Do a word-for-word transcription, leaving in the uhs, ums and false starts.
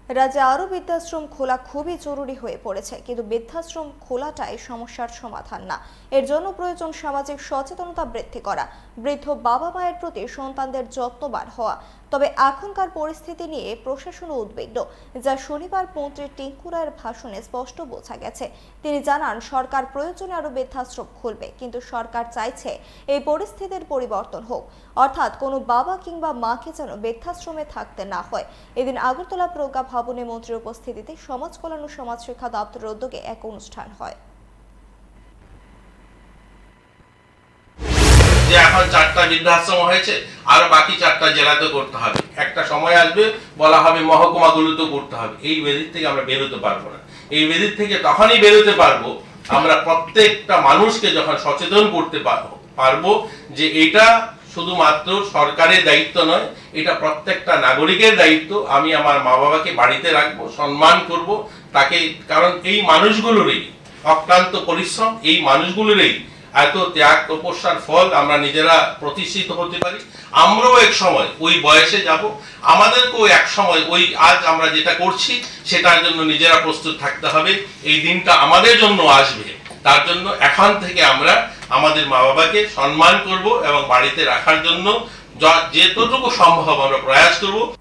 রাজ্যে আরও বৃদ্ধাশ্রম খোলা খুবই জরুরি হয়ে পড়েছে, কিন্তু বৃদ্ধাশ্রম খোলাটাই সমস্যার সমাধান না। এর জন্য প্রয়োজন সামাজিক সচেতনতা বৃদ্ধি করা, বৃদ্ধ বাবা মায়ের প্রতি সন্তানদের যত্নবান হওয়া। তবে এখনকার পরিস্থিতি নিয়ে প্রশাসনও উদ্বিগ্ন, যা শনিবার মন্ত্রী টিঙ্কু রায়ের ভাষণে স্পষ্ট বোঝা গেছে। তিনি জানান, সরকার প্রয়োজনে আরও বৃদ্ধাশ্রম খুলবে, কিন্তু সরকার চাইছে এই পরিস্থিতির পরিবর্তন হোক, অর্থাৎ কোনো বাবা কিংবা মাকে যেন বৃদ্ধাশ্রমে থাকতে না হয়। এদিন আগরতলা প্রজ্ঞা ভবনে মন্ত্রীর উপস্থিতিতে সমাজ কল্যাণ ও সমাজ শিক্ষা দপ্তরের উদ্যোগে এক অনুষ্ঠান হয়। যে এখন চারটা বৃদ্ধাশ্রম হয়েছে, আর বাকি চারটা জেলাতে করতে হবে। একটা সময় আসবে বলা হবে মহকুমাগুলোতেও করতে হবে। এই বেদির থেকে আমরা বেরোতে পারবো না। এই বেদির থেকে তখনই বেরোতে পারবো আমরা প্রত্যেকটা মানুষকে যখন সচেতন করতে পারবো যে এটা শুধুমাত্র সরকারের দায়িত্ব নয়, এটা প্রত্যেকটা নাগরিকের দায়িত্ব। আমি আমার মা বাবাকে বাড়িতে রাখবো, সম্মান করব তাকে, কারণ এই মানুষগুলোরই অক্লান্ত পরিশ্রম, এই মানুষগুলোরই এত ত্যাগ তপস্যার ফল আমরা নিজেরা প্রতিষ্ঠিত হতে পারি। আমরাও এক সময় ওই বয়সে যাব, আমাদেরকেও এক সময় ওই আজ আমরা যেটা করছি সেটার জন্য নিজেরা প্রস্তুত থাকতে হবে। এই দিনটা আমাদের জন্য আসবে, তার জন্য এখন থেকে আমরা আমাদের মা বাবাকে সম্মান করব এবং বাড়িতে রাখার জন্য যতটুকু সম্ভব আমরা প্রয়াস করব।